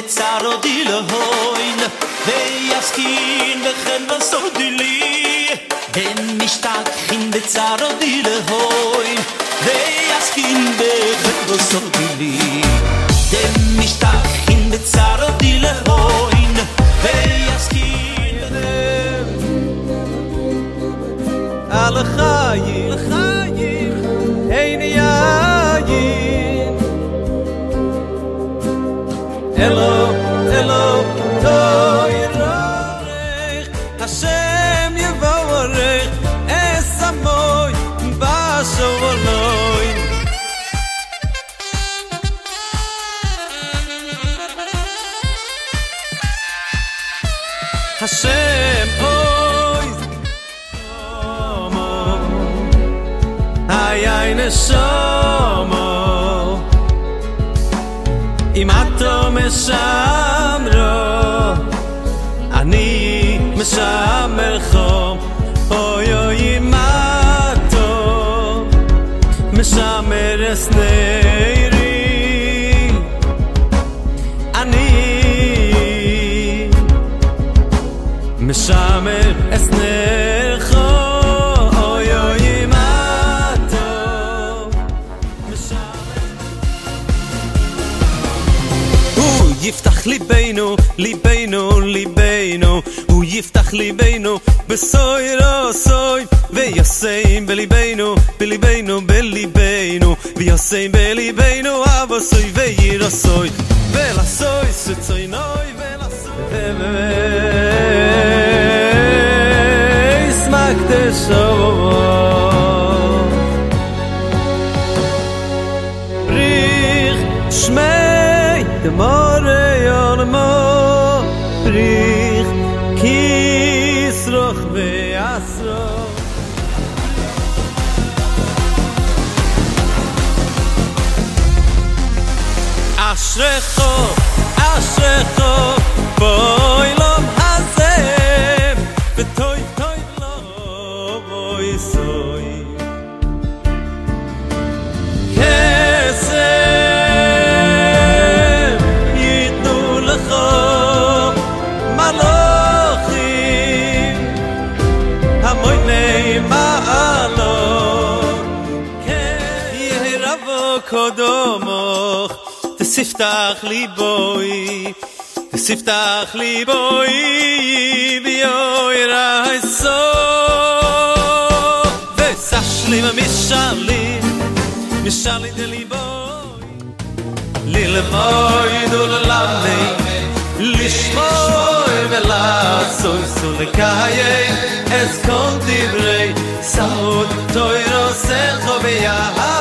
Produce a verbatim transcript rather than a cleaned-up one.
בצערו דילהוין ויסקין וכן בסודילי בין משתכחין בצערו דילהוין ויסקין וכן בסודילי בין משתכחין בצערו דילהוין ויסקין על החיים לחיים אין יין אלו אלו תוירוך השם יבורך אסמוי בשולוי השם אוי שומו איי איי נשומו אם אתו משמרו אני משמר חום אוי אוי אם אתו משמר אסנרי אני משמר אסנר חום אוי אוי אם אתו משמר הוא יפתח ליבנו ליבנו ליבנו הוא יפתח ליבנו בסוי רסוי ויסיים בליבנו בליבנו בליבנו ויסיים בליבנו אבסוי וירסוי ולסוי סצוינוי ולסוי ויסמק דשו בריך שמי דמורי עולמו בריך כיסרוך ועשרוך אשרךו אשרךו בואי לום הזם ותוי תוי לא בואי סוי כסף ייתנו לך מלוכים המויני מעלות יהי רבו קודמוך תספתח ליבוי תספתח ליבוי ביוי רייסו וסשלים משלים משלים דליבוי ללמוד וללמד לשמור ולעשות ולקיים את כל דברי סמוד תוירו סלחו ויהר